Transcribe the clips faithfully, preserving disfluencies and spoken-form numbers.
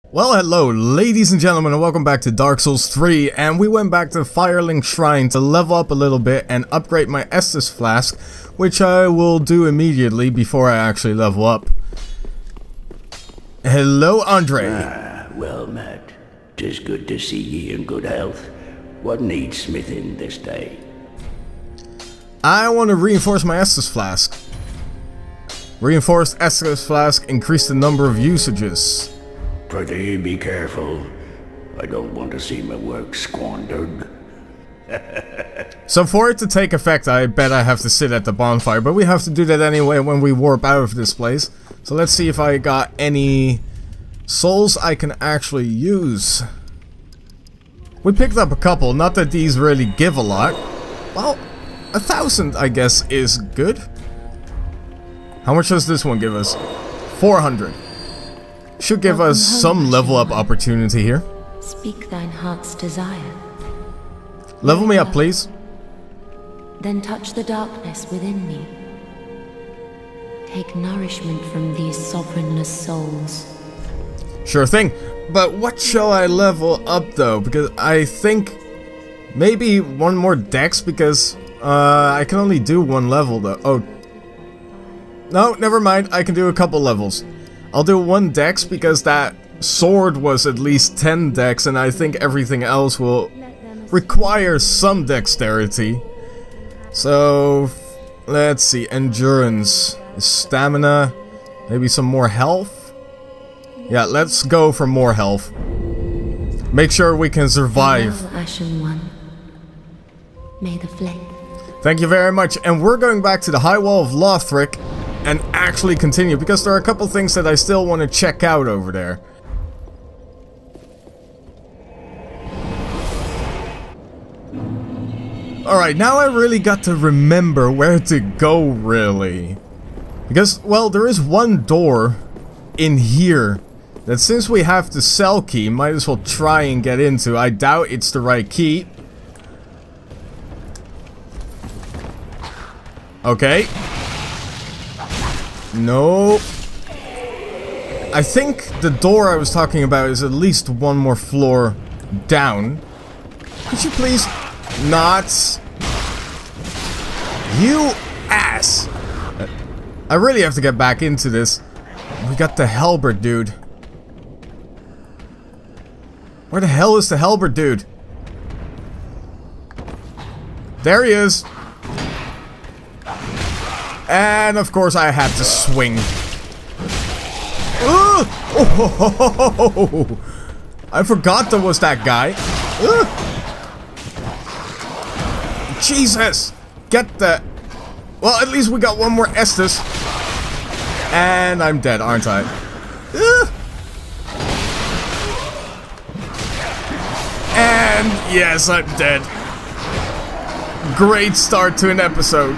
Well, hello ladies and gentlemen, and welcome back to Dark Souls three, and we went back to Firelink Shrine to level up a little bit and upgrade my Estus Flask, which I will do immediately before I actually level up. Hello, Andre. Ah, well met. 'Tis good to see ye in good health. What needs smithing this day? I want to reinforce my Estus Flask. Reinforced Estus Flask increase the number of usages. Pretty be careful. I don't want to see my work squandered. So for it to take effect, I bet I have to sit at the bonfire, but we have to do that anyway when we warp out of this place. So let's see if I got any souls I can actually use. We picked up a couple, not that these really give a lot. Well, a thousand I guess is good. How much does this one give us? four hundred. Should give us some level up opportunity here. Speak thine heart's desire. Level me up, please. Then touch the darkness within me. Take nourishment from these sovereignless souls. Sure thing. But what shall I level up though? Because I think maybe one more dex, because uh, I can only do one level though. Oh. No, never mind. I can do a couple levels. I'll do one dex because that sword was at least ten dex, and I think everything else will require some dexterity. So, let's see. Endurance, stamina, maybe some more health. Yeah, let's go for more health. Make sure we can survive. Farewell, Ashen One. May the flame. Thank you very much, and we're going back to the High Wall of Lothric and actually continue, because there are a couple things that I still want to check out over there. Alright, now I really got to remember where to go, really. Because, well, there is one door in here that, since we have the cell key, might as well try and get into. I doubt it's the right key. Okay. No. I think the door I was talking about is at least one more floor down. Could you please not? You ass! I really have to get back into this. We got the halberd dude. Where the hell is the halberd dude? There he is. And of course I had to swing. Uh, oh, I forgot there was that guy. Uh, Jesus! Get the... Well, at least we got one more Estus. And I'm dead, aren't I? Uh, and yes, I'm dead. Great start to an episode.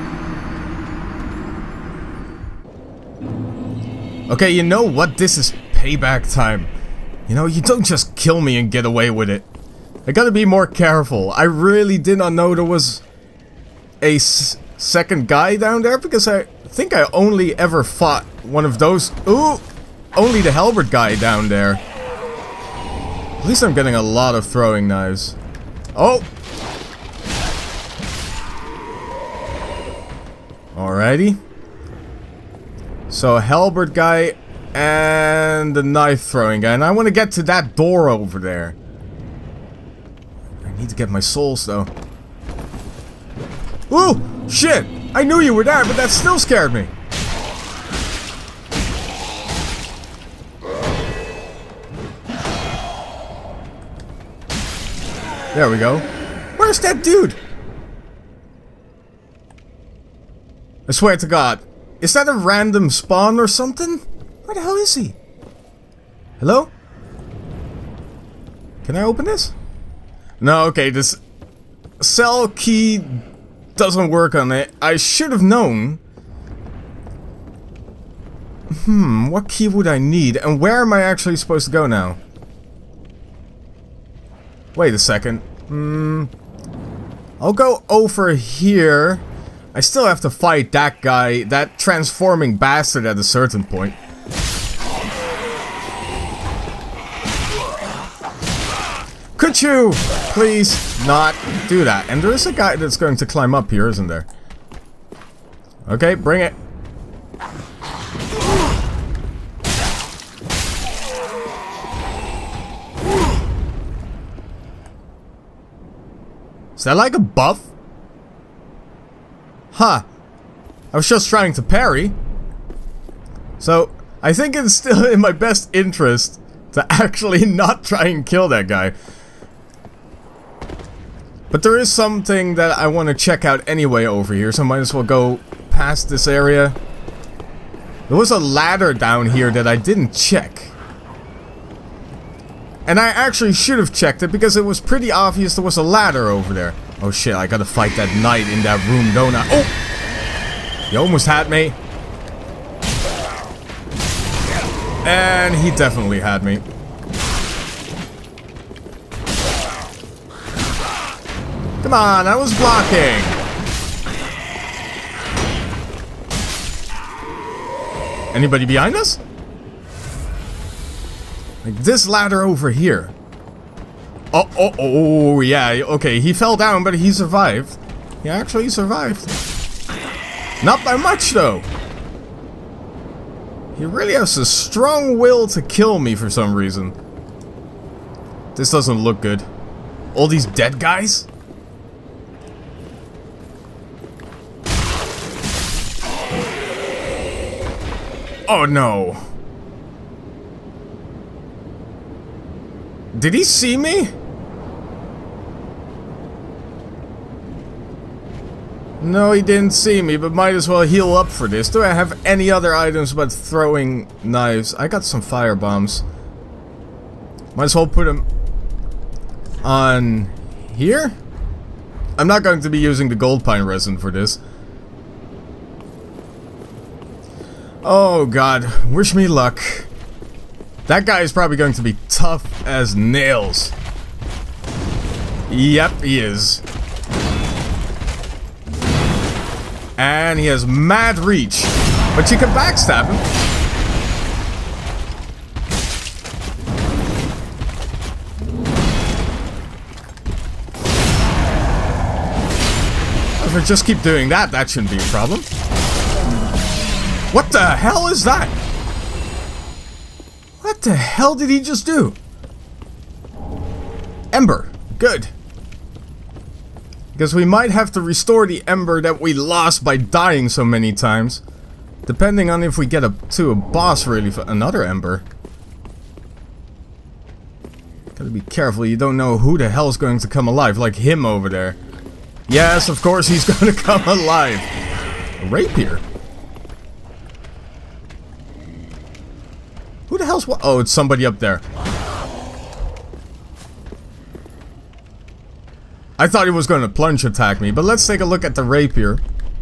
Okay, you know what? This is payback time. You know, you don't just kill me and get away with it. I gotta be more careful. I really did not know there was a s second guy down there, because I think I only ever fought one of those. Ooh! Only the halberd guy down there. At least I'm getting a lot of throwing knives. Oh! Alrighty. So, halberd guy and the knife throwing guy. And I want to get to that door over there. I need to get my souls though. Ooh! Shit! I knew you were there, but that still scared me. There we go. Where's that dude? I swear to God. Is that a random spawn or something? Where the hell is he? Hello? Can I open this? No, okay, this cell key doesn't work on it. I should have known. Hmm, what key would I need? And where am I actually supposed to go now? Wait a second. Hmm. I'll go over here. I still have to fight that guy, that transforming bastard, at a certain point. Could you please not do that? And there is a guy that's going to climb up here, isn't there? Okay, bring it. Is that like a buff? Huh. I was just trying to parry. So, I think it's still in my best interest to actually not try and kill that guy. But there is something that I want to check out anyway over here, so I might as well go past this area. There was a ladder down here that I didn't check. And I actually should have checked it because it was pretty obvious there was a ladder over there. Oh shit, I gotta fight that knight in that room, don't I? Oh! He almost had me. And he definitely had me. Come on, I was blocking. Anybody behind us? Like this ladder over here. Oh, oh, oh, yeah, okay, he fell down, but he survived. He actually survived. Not by much, though. He really has a strong will to kill me for some reason. This doesn't look good. All these dead guys? Oh no. Did he see me? No, he didn't see me, but might as well heal up for this. Do I have any other items but throwing knives? I got some fire bombs. Might as well put them on here. I'm not going to be using the gold pine resin for this. Oh god, wish me luck. That guy is probably going to be tough as nails. Yep, he is. And he has mad reach. But you can backstab him. If I just keep doing that, that shouldn't be a problem. What the hell is that? What the hell did he just do? Ember. Good. Because we might have to restore the ember that we lost by dying so many times. Depending on if we get up to a boss really for another ember. Gotta be careful, you don't know who the hell's going to come alive, like him over there. Yes, of course he's gonna come alive. A rapier? Who the hell's what? Oh, it's somebody up there. I thought he was going to plunge attack me, but let's take a look at the rapier.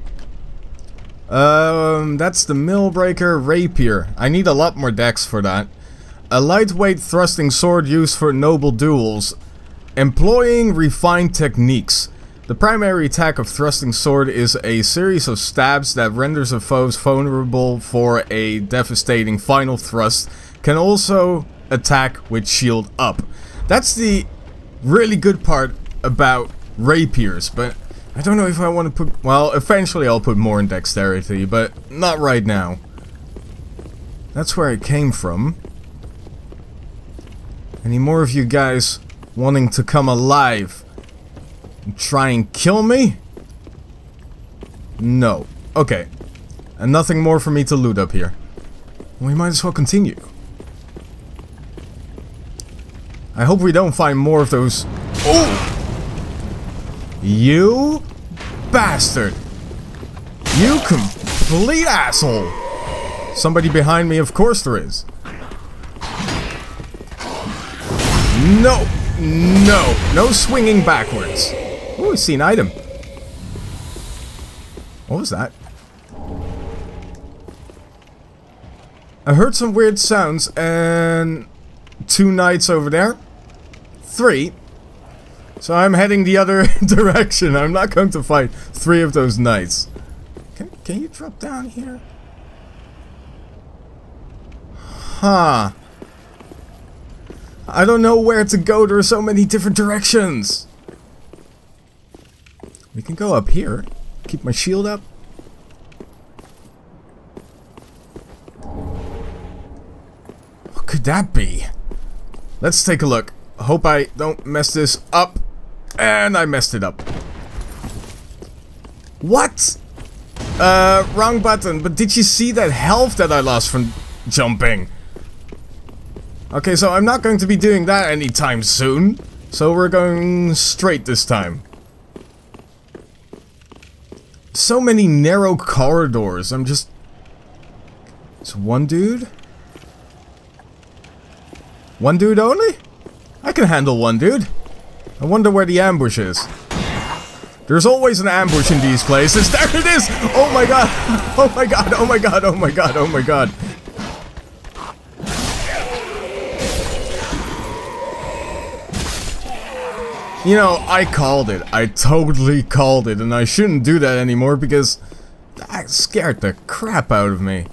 Um, that's the Millbreaker Rapier. I need a lot more dex for that. A lightweight thrusting sword used for noble duels. Employing refined techniques. The primary attack of thrusting sword is a series of stabs that renders a foe vulnerable for a devastating final thrust. Can also attack with shield up. That's the really good part about rapiers, but I don't know if I want to put... Well, eventually I'll put more in dexterity, but not right now. That's where it came from. Any more of you guys wanting to come alive and try and kill me? No. Okay. And nothing more for me to loot up here. We might as well continue. I hope we don't find more of those... Oh! You bastard! You complete asshole! Somebody behind me, of course there is. No! No! No swinging backwards. Oh, I see an item. What was that? I heard some weird sounds and... Two knights over there. Three. So I'm heading the other direction. I'm not going to fight three of those knights. Can, can you drop down here? Huh. I don't know where to go. There are so many different directions. We can go up here. Keep my shield up. What could that be? Let's take a look. Hope I don't mess this up. And I messed it up. What? Uh, wrong button. But did you see that health that I lost from jumping? Okay, so I'm not going to be doing that anytime soon. So we're going straight this time. So many narrow corridors. I'm just... It's one dude? One dude only? I can handle one dude. I wonder where the ambush is. There's always an ambush in these places. There it is! Oh my god! Oh my god! Oh my god! Oh my god! Oh my god! You know, I called it. I totally called it, and I shouldn't do that anymore because that scared the crap out of me.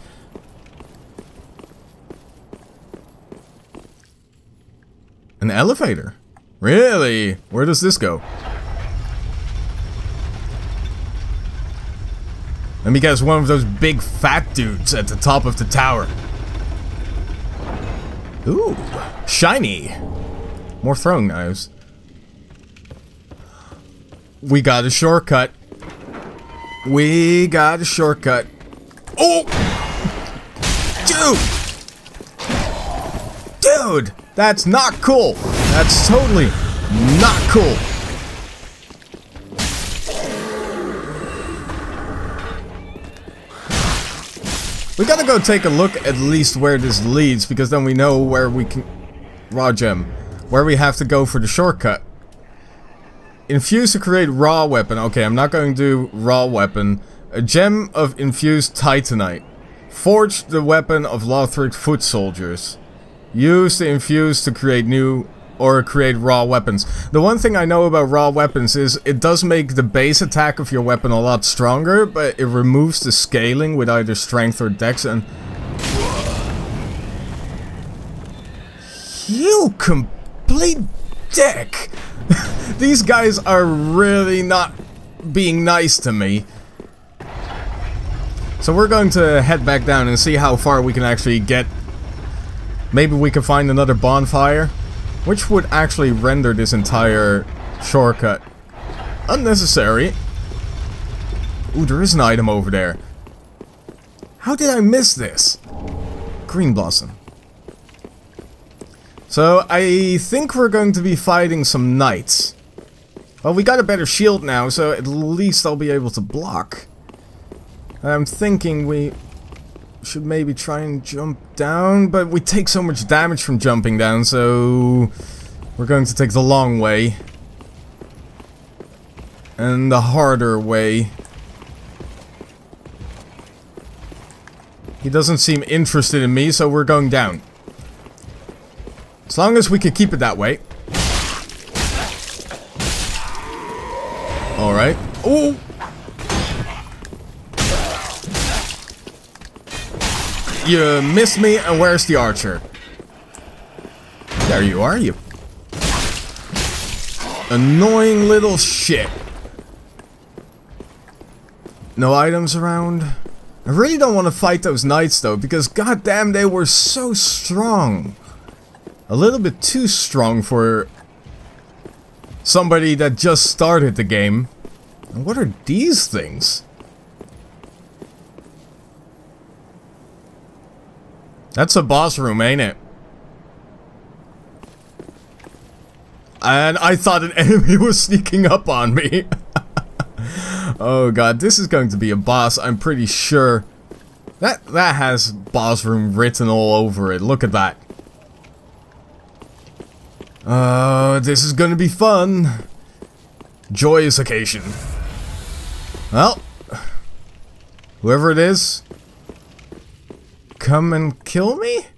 An elevator? Really? Where does this go? Let me guess, one of those big fat dudes at the top of the tower. Ooh, shiny. More throwing knives. We got a shortcut. We got a shortcut. Oh! Dude! Dude! That's not cool! That's totally not cool! We gotta go take a look at least where this leads, because then we know where we can... Raw gem. Where we have to go for the shortcut. Infuse to create raw weapon. Okay, I'm not going to do raw weapon. A gem of infused titanite. Forge the weapon of Lothric foot soldiers. Use the infuse to create new or create raw weapons. The one thing I know about raw weapons is it does make the base attack of your weapon a lot stronger, but it removes the scaling with either strength or dex. And you complete dick! These guys are really not being nice to me. So we're going to head back down and see how far we can actually get. Maybe we can find another bonfire, which would actually render this entire shortcut unnecessary. Ooh, there is an item over there. How did I miss this? Green blossom. So, I think we're going to be fighting some knights. Well, we got a better shield now, so at least I'll be able to block. I'm thinking we should maybe try and jump down, but we take so much damage from jumping down, so we're going to take the long way. And the harder way. He doesn't seem interested in me, so we're going down. As long as we can keep it that way. Alright. Ooh! You missed me, and where's the archer? There you are, you annoying little shit. No items around. I really don't want to fight those knights though, because goddamn they were so strong. A little bit too strong for somebody that just started the game. And what are these things? That's a boss room, ain't it? And I thought an enemy was sneaking up on me. Oh god, this is going to be a boss, I'm pretty sure. That, that has boss room written all over it, look at that. Uh, this is gonna be fun. Joyous occasion. Well, whoever it is, come and kill me?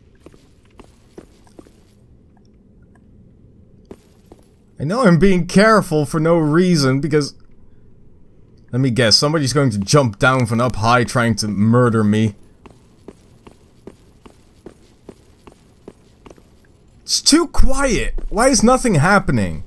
I know I'm being careful for no reason because... Let me guess, somebody's going to jump down from up high trying to murder me. It's too quiet. Why is nothing happening?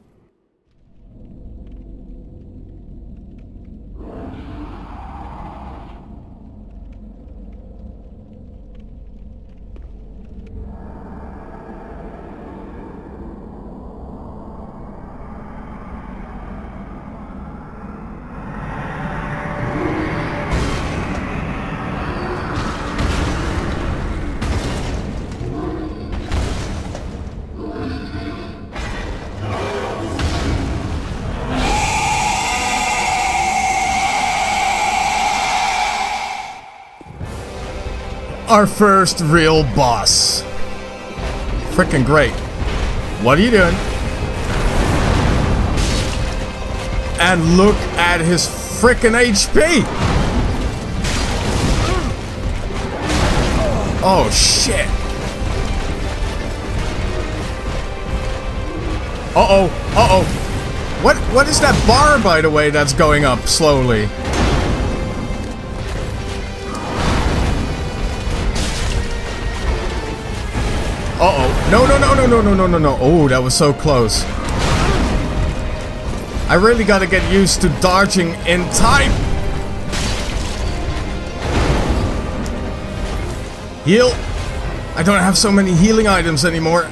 Our first real boss. Freaking great. What are you doing? And look at his freaking H P. Oh shit. Uh-oh. Uh-oh. What what is that bar, by the way, that's going up slowly? Uh-oh. No, no, no, no, no, no, no, no, no. Oh, that was so close. I really gotta get used to dodging in time. Heal. I don't have so many healing items anymore.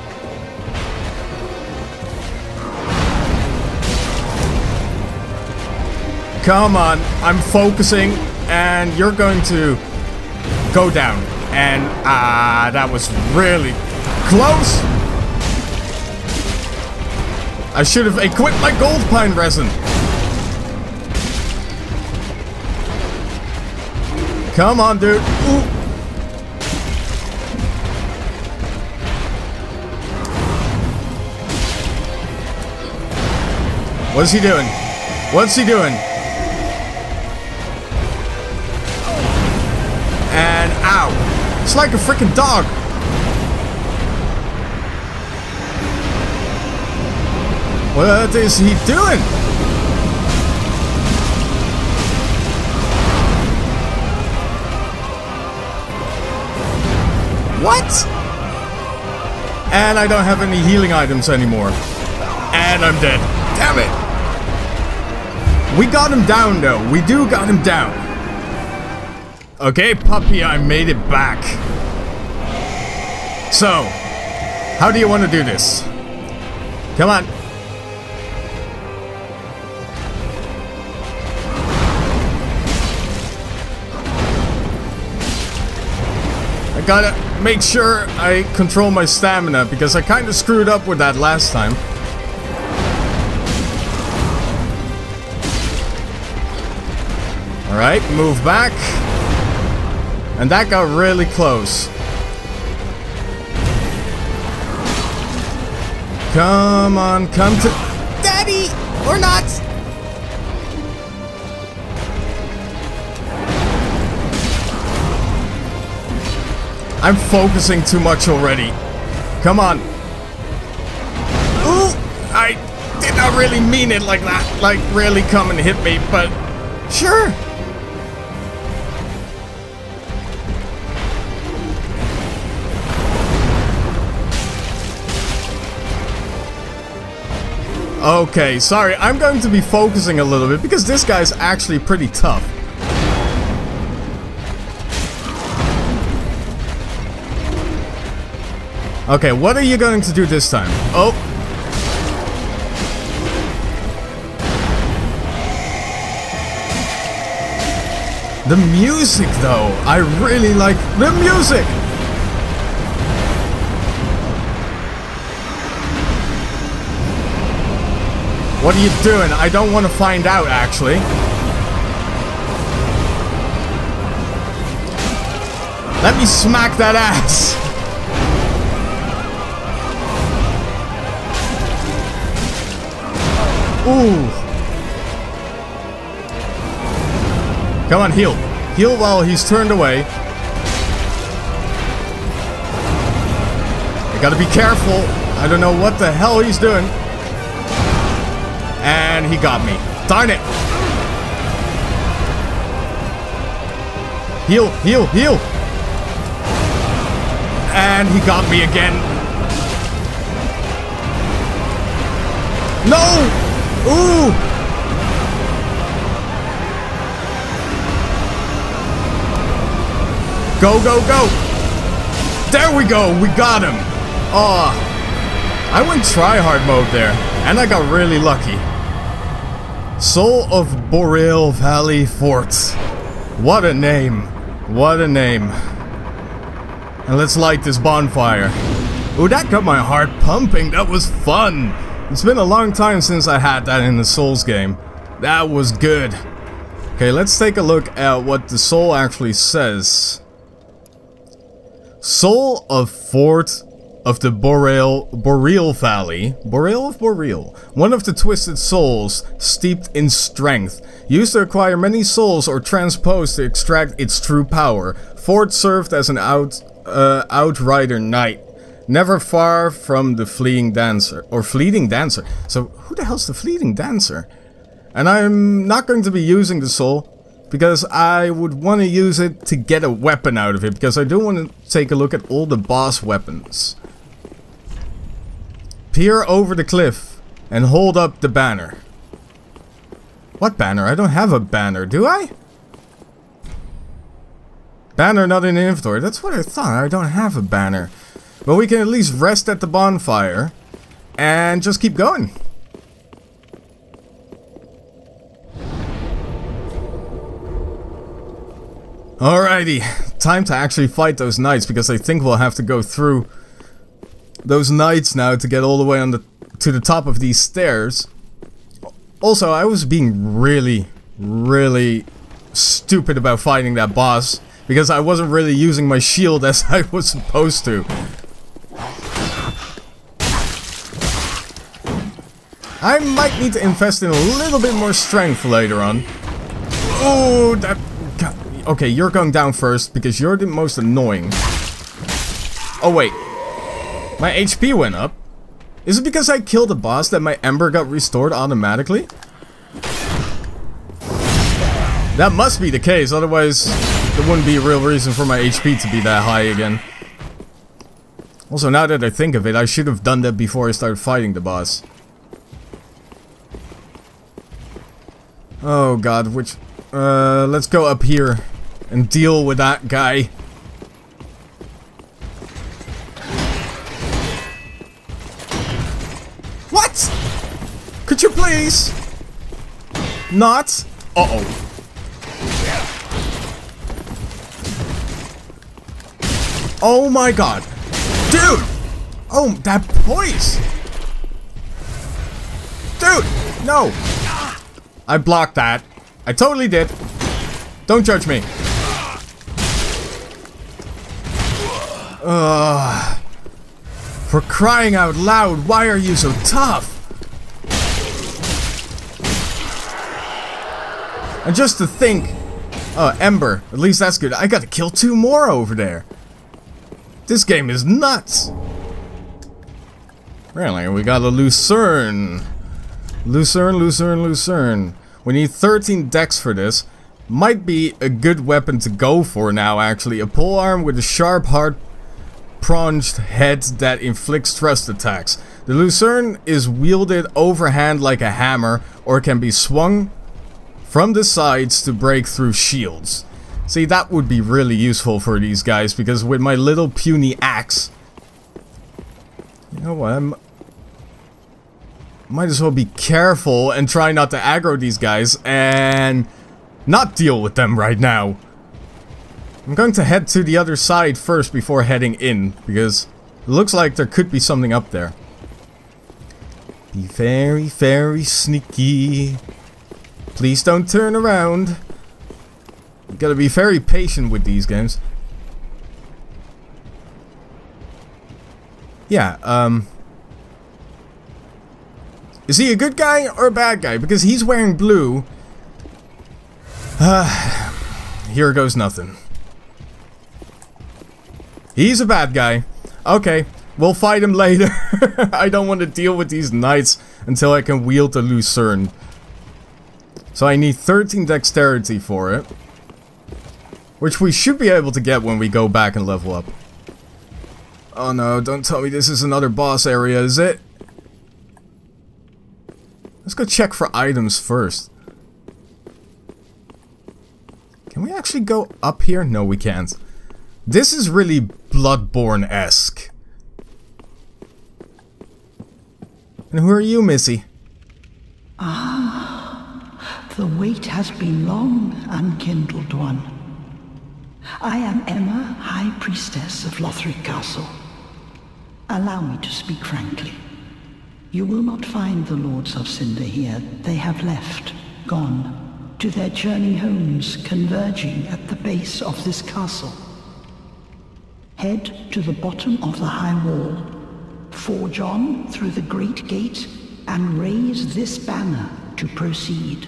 Come on. I'm focusing. And you're going to go down. And, ah, uh, that was really... close! I should have equipped my gold pine resin. Come on, dude. Ooh. What's he doing? What's he doing? And ow. It's like a freaking dog. What is he doing? What? And I don't have any healing items anymore. And I'm dead. Damn it. We got him down though. We do got him down. Okay, puppy, I made it back. So, how do you want to do this? Come on. I gotta make sure I control my stamina because I kind of screwed up with that last time. Alright, move back. And that got really close. Come on, come to Daddy! Or not! I'm focusing too much already. Come on. Ooh! I did not really mean it like that. Like, really come and hit me, but sure. Okay, sorry. I'm going to be focusing a little bit because this guy's actually pretty tough. Okay, what are you going to do this time? Oh. The music, though. I really like the music. What are you doing? I don't want to find out, actually. Let me smack that ass. Ooh. Come on, heal. Heal while he's turned away. I gotta be careful. I don't know what the hell he's doing. And he got me. Darn it. Heal, heal, heal. And he got me again. No! Ooh! Go, go, go! There we go! We got him! Aw. Oh, I went try-hard mode there, and I got really lucky. Soul of Boreal Valley Fort. What a name. What a name. And let's light this bonfire. Ooh, that got my heart pumping. That was fun. It's been a long time since I had that in the Souls game. That was good. Okay, let's take a look at what the soul actually says. Soul of Fort of the Boreal Boreal Valley. Boreal of Boreal. One of the twisted souls, steeped in strength. Used to acquire many souls or transpose to extract its true power. Fort served as an out, uh, outrider knight. Never far from the fleeing dancer. Or fleeting dancer. So, who the hell's the fleeting dancer? And I'm not going to be using the soul, because I would want to use it to get a weapon out of it. Because I do want to take a look at all the boss weapons. Peer over the cliff and hold up the banner. What banner? I don't have a banner, do I? Banner not in the inventory. That's what I thought. I don't have a banner. But we can at least rest at the bonfire and just keep going. Alrighty, time to actually fight those knights, because I think we'll have to go through those knights now to get all the way on the to the top of these stairs. Also, I was being really, really stupid about fighting that boss, because I wasn't really using my shield as I was supposed to. I might need to invest in a little bit more strength later on. Oh, that... God. Okay, you're going down first, because you're the most annoying. Oh, wait. My H P went up. Is it because I killed a boss that my Ember got restored automatically? That must be the case, otherwise there wouldn't be a real reason for my H P to be that high again. Also, now that I think of it, I should have done that before I started fighting the boss. Oh god, which... Uh, let's go up here and deal with that guy. What? Could you please? Not? Uh-oh. Oh my god. Dude! Oh, that poise! Dude! No! I blocked that. I totally did. Don't judge me. Ugh. For crying out loud, why are you so tough? And just to think... Oh, Ember. At least that's good. I gotta kill two more over there. This game is nuts. Really, we got a Lucerne. Lucerne, Lucerne, Lucerne. We need thirteen dex for this. Might be a good weapon to go for now, actually. A polearm with a sharp, hard-pronged head that inflicts thrust attacks. The Lucerne is wielded overhand like a hammer, or can be swung from the sides to break through shields. See, that would be really useful for these guys, because with my little puny axe... You know what, I'm... Might as well be careful and try not to aggro these guys and not deal with them right now. I'm going to head to the other side first before heading in, because it looks like there could be something up there. Be very, very sneaky. Please don't turn around. You gotta be very patient with these games. Yeah, um... is he a good guy or a bad guy? Because he's wearing blue. Uh, here goes nothing. He's a bad guy. Okay, we'll fight him later. I don't want to deal with these knights until I can wield the Lucerne. So I need thirteen dexterity for it. Which we should be able to get when we go back and level up. Oh no, don't tell me this is another boss area, is it? Let's go check for items first. Can we actually go up here? No, we can't. This is really Bloodborne-esque. And who are you, Missy? Ah, the wait has been long, unkindled one. I am Emma, High Priestess of Lothric Castle. Allow me to speak frankly. You will not find the Lords of Cinder here. They have left, gone, to their journey homes converging at the base of this castle. Head to the bottom of the high wall, forge on through the great gate, and raise this banner to proceed.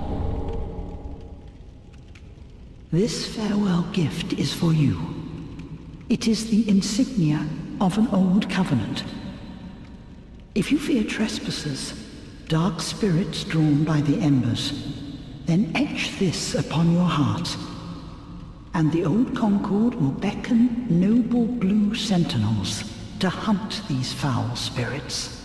This farewell gift is for you. It is the insignia of an old covenant. If you fear trespassers, dark spirits drawn by the embers, then etch this upon your heart, and the old Concord will beckon noble blue sentinels to hunt these foul spirits.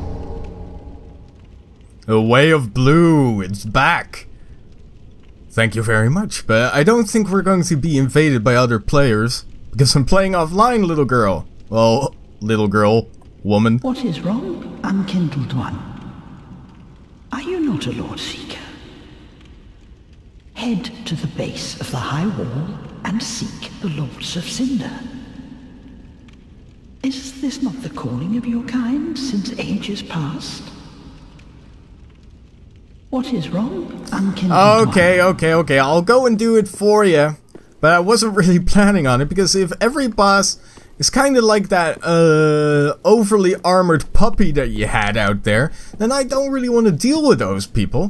The Way of Blue, it's back! Thank you very much, but I don't think we're going to be invaded by other players, because I'm playing offline, little girl. Well, little girl, woman. What is wrong, unkindled one? Are you not a Lord Seeker? Head to the base of the high wall and seek the Lords of Cinder. Is this not the calling of your kind since ages past? What is wrong, unkindled Okay, one? okay, okay, I'll go and do it for you. But I wasn't really planning on it, because if every boss is kind of like that uh, overly armored puppy that you had out there, then I don't really want to deal with those people.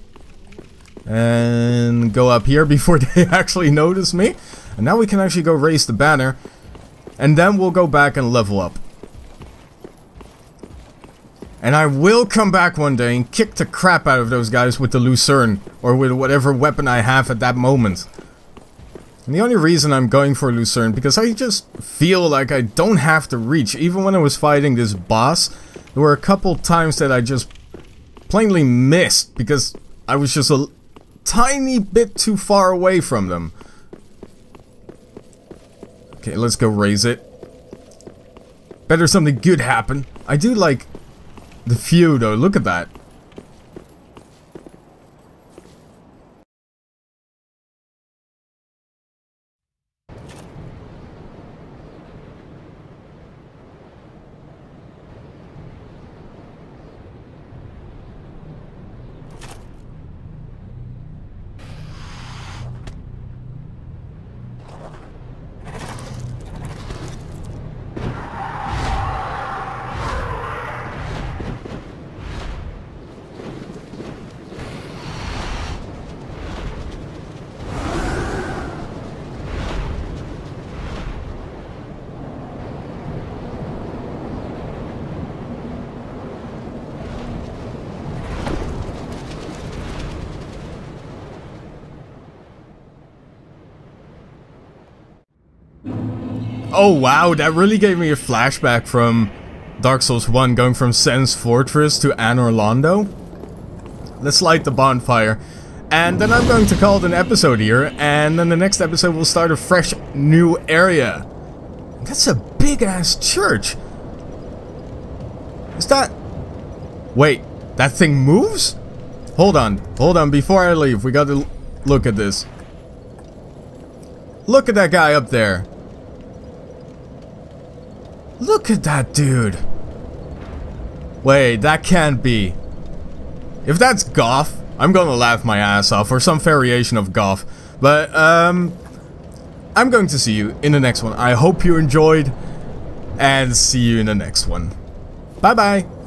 And go up here before they actually notice me. And now we can actually go raise the banner. And then we'll go back and level up. And I will come back one day and kick the crap out of those guys with the Lucerne. Or with whatever weapon I have at that moment. And the only reason I'm going for Lucerne, because I just feel like I don't have to reach. Even when I was fighting this boss, there were a couple times that I just plainly missed. Because I was just a tiny bit too far away from them. Okay, let's go raise it. Better something good happen. I do like the view though, look at that. Oh wow, that really gave me a flashback from Dark Souls one, going from Sen's Fortress to Anor Londo. Let's light the bonfire. And then I'm going to call it an episode here, and then the next episode we'll start a fresh new area. That's a big ass church. Is that... Wait, that thing moves? Hold on, hold on, before I leave, we gotta look at this. Look at that guy up there. Look at that dude. Wait, that can't be. If that's Goth, I'm gonna laugh my ass off, or some variation of Goth. But, um... I'm going to see you in the next one. I hope you enjoyed, and see you in the next one. Bye-bye.